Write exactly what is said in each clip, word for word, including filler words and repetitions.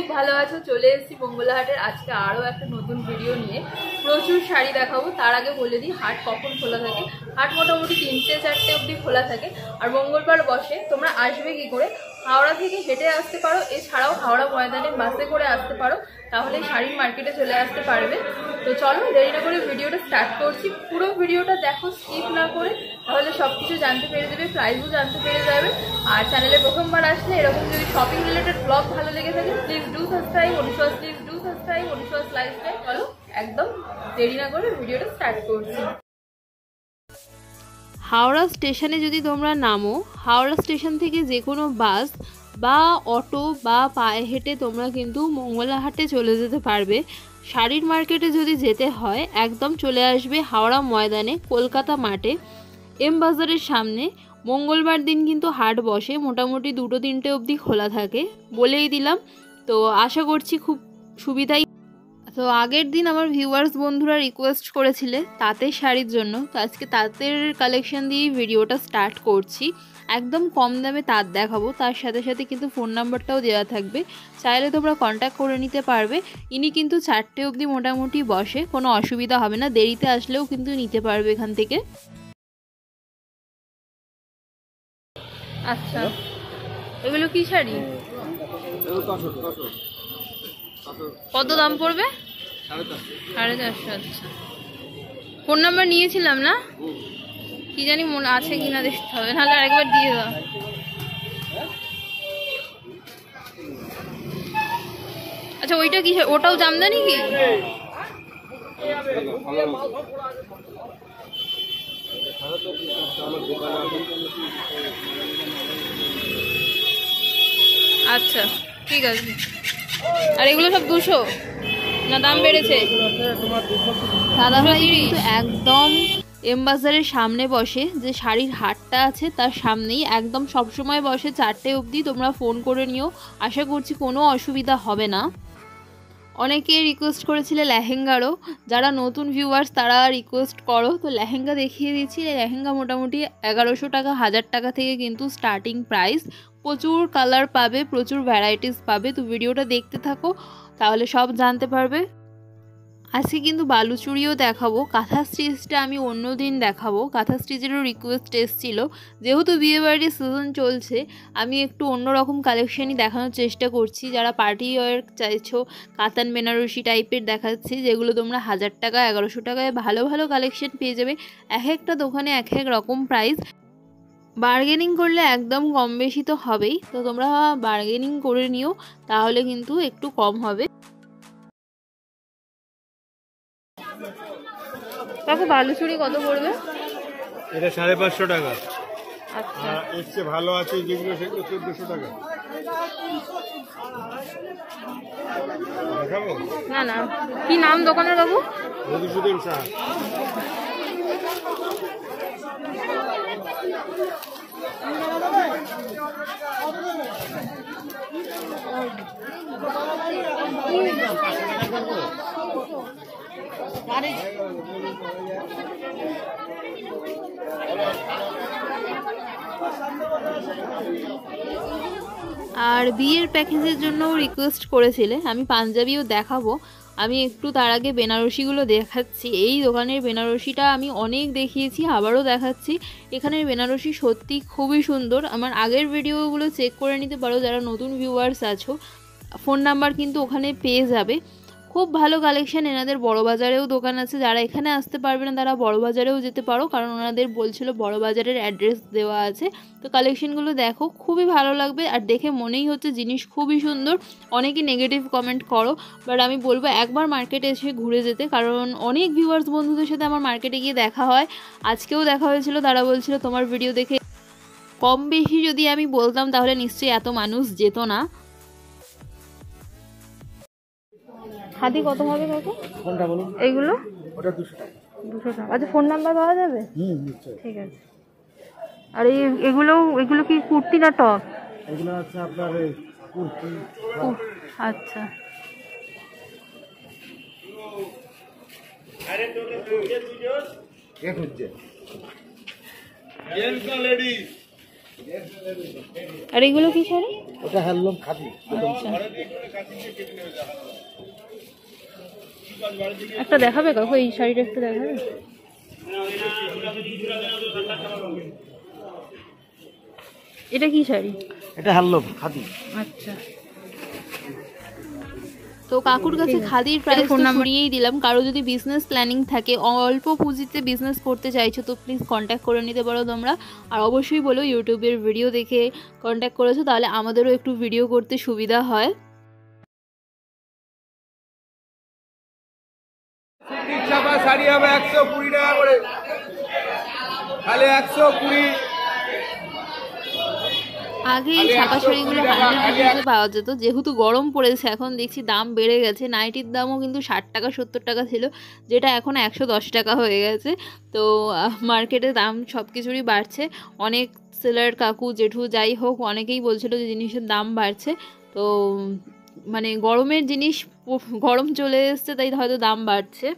ভালো আছো? চলে এসেছি মঙ্গলাহাটের আজকে আরও একটা নতুন ভিডিও নিয়ে। প্রচুর শাড়ি দেখাবো। তার আগে বলে দিই হাট কখন খোলা থাকে। হাট মোটামুটি তিনটে চারটে অবধি খোলা থাকে আর মঙ্গলবার বসে। তোমরা আসবে কি করে? হাওড়া থেকে হেঁটে আসতে পারো, এছাড়াও হাওড়া ময়দানে বাসে করে আসতে পারো, তাহলে শাড়ির মার্কেটে চলে আসতে পারবে। তো চলো দেরি না করে ভিডিওটা স্টার্ট করছি। পুরো ভিডিওটা দেখো, স্কিপ না করে, তাহলে সব কিছু জানতে পেরে যাবে, প্রাইসও জানতে পেরে যাবে। আর চ্যানেলে প্রথমবার আসলে এরকম যদি শপিং রিলেটেড ব্লগ ভালো লেগে থাকে please do subscribe, Anushwas please do subscribe, Anushwas lifestyle. চলো একদম দেরি না করে ভিডিওটা স্টার্ট করছি। হাওড়া স্টেশনে যদি তোমরা নামো, হাওড়া স্টেশন থেকে যে কোনো বাস বা অটো বা পায়ে হেঁটে তোমরা কিন্তু মঙ্গলাহাটে চলে যেতে পারবে। শাড়ির মার্কেটে যদি যেতে হয় একদম চলে আসবে হাওড়া ময়দানে, কলকাতা মাঠে, এম বাজারের সামনে। মঙ্গলবার দিন কিন্তু হাট বসে, মোটামুটি দুটো তিনটে অবধি খোলা থাকে, বলেই দিলাম। তো আশা করছি খুব সুবিধাই। তো আগের দিন আমার ভিউয়ার্স বন্ধুরা রিকোয়েস্ট করেছিলে তাঁতের শাড়ির জন্য, তো আজকে তাঁতের কালেকশন দিয়েই ভিডিওটা স্টার্ট করছি। একদম কম দামে তাঁত দেখাবো, তার সাথে সাথে কিন্তু ফোন নাম্বারটাও দেওয়া থাকবে, চাইলে তোমরা কন্ট্যাক্ট করে নিতে পারবে। ইনি কিন্তু চারটে অবধি মোটামুটি বসে, কোনো অসুবিধা হবে না, দেরিতে আসলেও কিন্তু নিতে পারবে এখান থেকে। আচ্ছা, এগুলো কি শাড়ি? কত দাম পড়বে? সাড়ে চারশো। আচ্ছা, ফোন নাম্বার নিয়েছিলাম না, কি জানি মনে আছে কিনা দেখতে হবে, নাহলে আরেকবার দিয়ে দাও। আচ্ছা, ওইটা কি? ওটাও জামদানি কি? আচ্ছা ঠিক আছে। আর এগুলো সব দুশো না দাম বেড়েছে? দাদা ভাই কিন্তু একদম এম বাজারের সামনে বসে, যে শাড়ির হাটটা আছে তার সামনেই একদম সবসময় বসে চারটে অবধি। তোমরা ফোন করে নিও, আশা করছি কোনো অসুবিধা হবে না। অনেকে রিকোয়েস্ট করেছিলে লেহেঙ্গারও, যারা নতুন ভিউয়ার্স তারা রিকোয়েস্ট করো, তো লেহেঙ্গা দেখিয়ে দিচ্ছি। লেহেঙ্গা মোটামুটি এগারোশো টাকা হাজার টাকা থেকে কিন্তু স্টার্টিং প্রাইস। প্রচুর কালার পাবে, প্রচুর ভ্যারাইটিস পাবে, তো ভিডিওটা দেখতে থাকো তাহলে সব জানতে পারবে। আজকে কিন্তু বালুচুরিও দেখাবো, কাঁথা স্টিচটা আমি অন্য দিন দেখাবো। কাঁথা স্টিচেরও রিকোয়েস্ট এসেছিলো, যেহেতু বিয়েবাড়ির সিজন চলছে আমি একটু অন্যরকম কালেকশানই দেখানোর চেষ্টা করছি। যারা পার্টি ওয়্যার চাইছো, কাতান বেনারসি টাইপের দেখাচ্ছি, যেগুলো তোমরা হাজার টাকা এগারোশো টাকায় ভালো ভালো কালেকশন পেয়ে যাবে। এক একটা দোকানে এক এক রকম প্রাইস, বার্গেনিং করলে একদম কম বেশি তো হবেই, তো তোমরা বার্গেনিং করে নিও, তাহলে কিন্তু একটু কম হবে। কাকু বালুচুরি কত পড়বে? এটা সাড়ে পাঁচশো টাকা। আচ্ছা, এর চেয়ে ভালো আছে যেগুলো, সেগুলো চোদ্দশো টাকা। দেখাবো? না না, কি নাম দোকানের বাবু? মধুসূদন শাহ। আর বিয়ের প্যাকেজের জন্য রিকোয়েস্ট করেছিলে, আমি পাঞ্জাবিও দেখাবো। আমি একটু তার আগে বেনারসিগুলো দেখাচ্ছি। এই দোকানের বেনারসিটা আমি অনেক দেখিয়েছি, আবারও দেখাচ্ছি। এখানের বেনারসি সত্যি খুবই সুন্দর। আমার আগের ভিডিওগুলো চেক করে নিতে পারো যারা নতুন ভিউয়ার্স আছো, ফোন নাম্বার কিন্তু ওখানে পেয়ে যাবে। খুব ভালো কালেকশান। এনাদের বড় বাজারেও দোকান আছে, যারা এখানে আসতে পারবে না তারা বড় বাজারেও যেতে পারো, কারণ ওনাদের বলছিল বড় বাজারের অ্যাড্রেস দেওয়া আছে। তো কালেকশানগুলো দেখো, খুবই ভালো লাগবে, আর দেখে মনেই হচ্ছে জিনিস খুবই সুন্দর। অনেকেই নেগেটিভ কমেন্ট করো, বাট আমি বলবো একবার মার্কেটে এসে ঘুরে যেতে, কারণ অনেক ভিউয়ার্স বন্ধুদের সাথে আমার মার্কেটে গিয়ে দেখা হয়। আজকেও দেখা হয়েছিল, তারা বলছিল তোমার ভিডিও দেখে কম বেশি যদি আমি বলতাম তাহলে নিশ্চয়ই এত মানুষ যেত না। হাতি কত হবে কাকু? কোনটা বলুন? এইগুলো ওটা দুশো টাকা। দুশো টাকা। আচ্ছা, ফোন নাম্বার পাওয়া যাবে? হুম, নিশ্চয়ই। ঠিক আছে। আর এই এগুলো এগুলো কি কুর্তি না টপ? এগুলো আছে আপনার কুর্তি। আচ্ছা, কে খুঁজছে? জেন্টস না লেডিস? আর এগুলো কি শাড়ি? ওটা হ্যান্ডলুম খাদি। একটা দেখাবে কাকু, এই শাড়িটা একটু দেখাবে? এটা কি শাড়ি? এটা হ্যান্ডলুম খাদি। আচ্ছা, তো কাকুর কাছে খাদির প্রাইস তো শুনিয়েই দিলাম। কারো যদি বিজনেস প্ল্যানিং থাকে, অল্প পুঁজিতে বিজনেস করতে চাইছো, তো প্লিজ কন্ট্যাক্ট করে নিতে পারো তোমরা। আর অবশ্যই বলো ইউটিউবের ভিডিও দেখে কন্ট্যাক্ট করেছো, তাহলে আমাদেরও একটু ভিডিও করতে সুবিধা হয়। শাড়ি হবে একশো কুড়ি টাকা করে, খালি একশো কুড়ি। আগে এই ছাপা শাড়িগুলো হান্ড্রেড রুপিসে পাওয়া যেত, যেহেতু গরম পড়েছে এখন দেখছি দাম বেড়ে গেছে। নাইটির দামও কিন্তু ষাট টাকা সত্তর টাকা ছিল, যেটা এখন একশো দশ টাকা হয়ে গেছে। তো মার্কেটে দাম সব কিছুরই বাড়ছে। অনেক সেলার কাকু জেঠু যাই হোক অনেকেই বলছিল যে জিনিসের দাম বাড়ছে। তো মানে গরমের জিনিস, গরম চলে এসছে তাই হয়তো দাম বাড়ছে।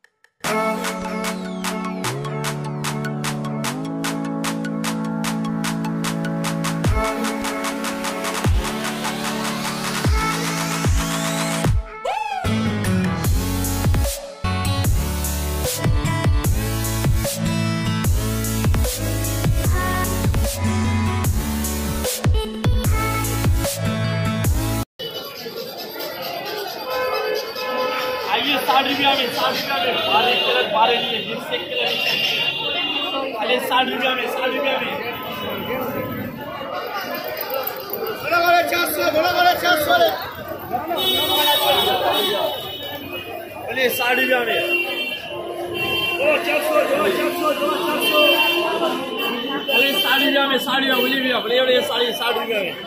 साठ रुपया में साठ रुपया में बारह कलर बारह लिए जिस से कलर अरे साठ रुपया में साठ रुपया में बड़ा बड़ा चार सौ बड़ा बड़ा चार सौ अरे साठ रुपया में ओ चार सौ दो चार सौ दो चार सौ अरे साठ रुपया में साठ रुपया बोली भैया बड़े बड़े साड़ी साठ रुपया में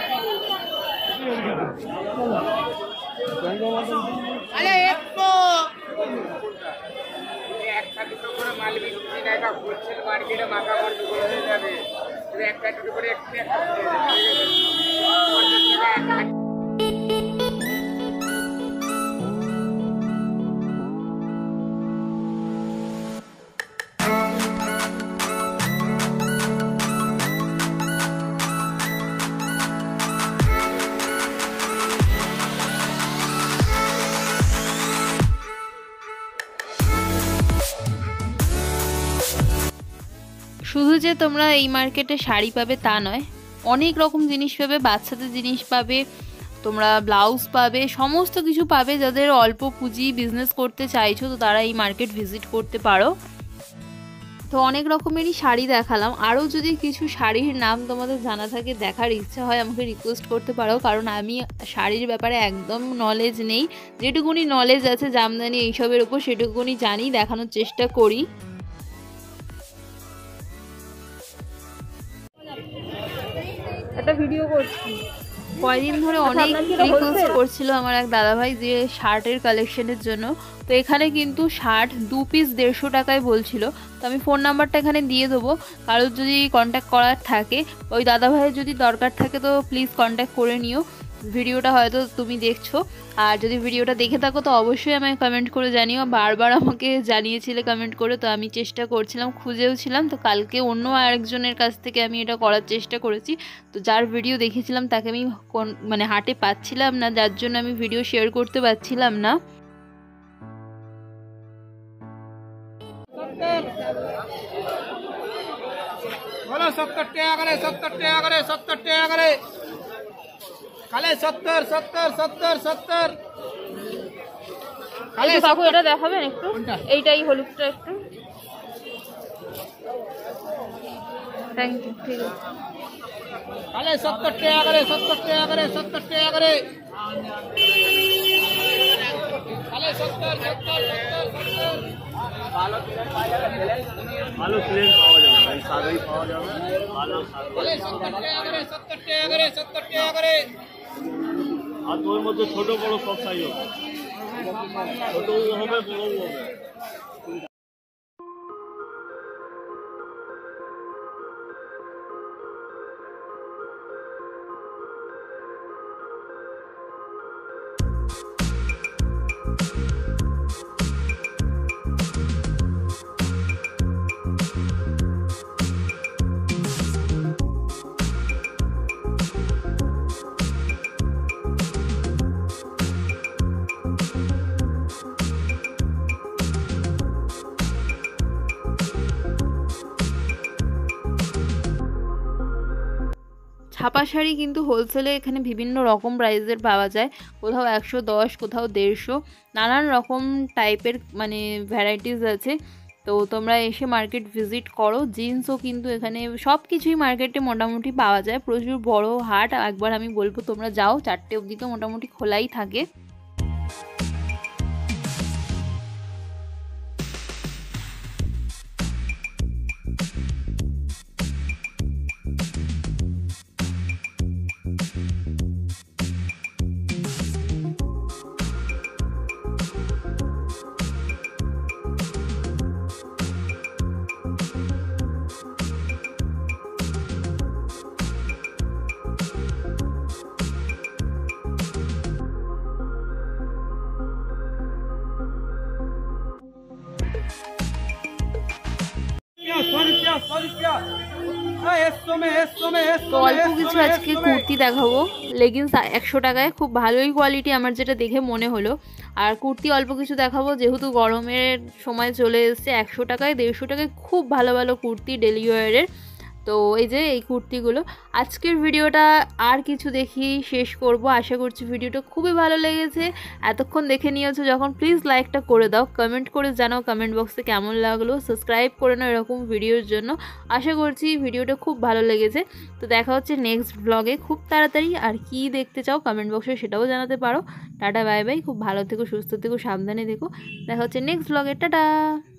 अरे एक तो একটা দুটো করে মাল বিক্রি না, এটা হোলসেল মার্কেটে মাথা বন্ধ করে হয়ে যাবে। একটা দুটো করে একটু শুধু যে তোমরা এই মার্কেটে শাড়ি পাবে তা নয়, অনেক রকম জিনিস পাবে। বাচ্চাদের জিনিস পাবে, তোমরা ব্লাউজ পাবে, সমস্ত কিছু পাবে। যাদের অল্প পুঁজি বিজনেস করতে চাইছো তো তারা এই মার্কেট ভিজিট করতে পারো। তো অনেক রকমেরই শাড়ি দেখালাম। আরও যদি কিছু শাড়ির নাম তোমাদের জানা থাকে, দেখার ইচ্ছা হয়, আমাকে রিকোয়েস্ট করতে পারো, কারণ আমি শাড়ির ব্যাপারে একদম নলেজ নেই। যেটুকুনি নলেজ আছে জামদানি এইসবের উপর সেটুকুনি জানি, দেখানোর চেষ্টা করি। একটা ভিডিও করছি, কয়দিন ধরে অনেক রিকোয়েস্ট করছিল আমার এক দাদাভাই যে শার্টের কালেকশনের জন্য। তো এখানে কিন্তু শার্ট দু পিস দেড়শো টাকায় বলছিল। তো আমি ফোন নাম্বারটা এখানে দিয়ে দেবো, কারোর যদি কন্ট্যাক্ট করার থাকে, ওই দাদাভাইয়ের যদি দরকার থাকে তো প্লিজ কন্ট্যাক্ট করে নিও। ভিডিওটা হয়তো তুমি দেখছো, আর যদি ভিডিওটা দেখে থাকো তো অবশ্যই আমায় কমেন্ট করে জানিও। বারবার আমাকে জানিয়েছিলে কমেন্ট করে, তো আমি চেষ্টা করছিলাম, খুঁজেও ছিলাম। তো কালকে অন্য আরেকজনের কাছ থেকে আমি এটা করার চেষ্টা করেছি। তো যার ভিডিও দেখেছিলাম তাকে আমি কোন মানে হাটে পাচ্ছিলাম না, যার জন্য আমি ভিডিও শেয়ার করতে পারছিলাম না। বলো সত্তর টাকা করে সত্তর টাকা করে সত্তর টাকা করে খালে সত্তর সত্তর সত্তর সত্তর খালে কাকু এটা দেখাবেন একটু, এইটাই হলুদটা একটু। থ্যাংক ইউ, ঠিক আছে। খালে সত্তর টাকা করে সত্তর টাকা করে সত্তর টাকা করে খালে সত্তর সত্তর সত্তর সত্তর ভালো প্লেন পাওয়া যাবে, ভালো প্লেন পাওয়া যাবে, ভাই সাদাই পাওয়া যাবে, ভালো খালে সত্তর টাকা করে সত্তর টাকা করে সত্তর টাকা করে। আর তোর মধ্যে ছোট বড় সব সাইজ হবে, ছোটও হবে বড়ও হবে। ছাপা শাড়ি কিন্তু হোলসেলে এখানে বিভিন্ন রকম প্রাইসের পাওয়া যায়, কোথাও একশো দশ, কোথাও দেড়শো, নানান রকম টাইপের মানে ভ্যারাইটিস আছে। তো তোমরা এসে মার্কেট ভিজিট করো। জিন্সও কিন্তু এখানে সব কিছুই মার্কেটে মোটামুটি পাওয়া যায়, প্রচুর বড় হাট। একবার আমি বলবো তোমরা যাও, চারটে অবধি তো মোটামুটি খোলাই থাকে। তো অল্প কিছু আজকে কুর্তি দেখাবো, লেগিংস একশো টাকায়, খুব ভালোই কোয়ালিটি আমার যেটা দেখে মনে হলো। আর কুর্তি অল্প কিছু দেখাবো, যেহেতু গরমের সময় চলে এসছে, একশো টাকায় দেড়শো টাকায় খুব ভালো ভালো কুর্তি ডেলি ওয়ারের। তো এই যে এই কুর্তিগুলো। আজকের ভিডিওটা আর কিছু দেখি শেষ করব। আশা করছি ভিডিওটা খুবই ভালো লেগেছে। এতক্ষণ দেখে নিয়েছো যখন, প্লিজ লাইকটা করে দাও, কমেন্ট করে জানাও কমেন্ট বক্সে কেমন লাগলো, সাবস্ক্রাইব করে নাও এরকম ভিডিওর জন্য। আশা করছি ভিডিওটা খুব ভালো লেগেছে। তো দেখা হচ্ছে নেক্সট ব্লগে খুব তাড়াতাড়ি। আর কি দেখতে চাও কমেন্ট বক্সে সেটাও জানাতে পারো। টাটা বাই বাই, খুব ভালো থেকো, সুস্থ থেকো, সাবধানে থেকো। দেখা হচ্ছে নেক্সট ব্লগে। টাটা।